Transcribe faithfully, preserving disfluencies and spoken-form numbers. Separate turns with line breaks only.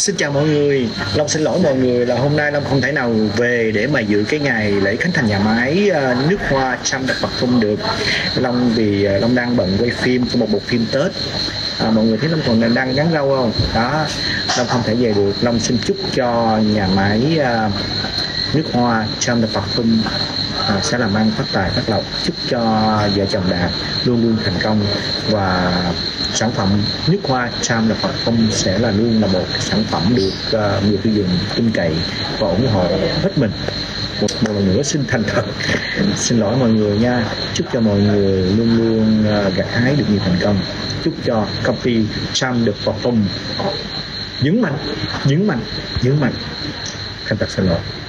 Xin chào mọi người, Long xin lỗi mọi người là hôm nay Long không thể nào về để mà dự cái ngày lễ khánh thành nhà máy uh, nước hoa Trâm Đập Bạc Thung được. Long vì uh, Long đang bận quay phim của một bộ phim Tết. À, mọi người thấy Long còn đang gắn rau không? Đó, Long không thể về được. Long xin chúc cho nhà máy uh, nước hoa Trâm Đập Bạc Thung À, sẽ làm ăn phát tài phát lộc, chúc cho vợ chồng Đạt luôn luôn thành công và sản phẩm nước hoa Trâm Đập Bạc Thung sẽ là luôn là một sản phẩm được uh, người tiêu dùng tin cậy và ủng hộ hết mình. Một lần nữa xin thành thật xin lỗi mọi người nha, chúc cho mọi người luôn luôn uh, gặt hái được nhiều thành công, chúc cho công ty Trâm Đập Bạc Thung vững mạnh vững mạnh vững mạnh thành thật xin lỗi.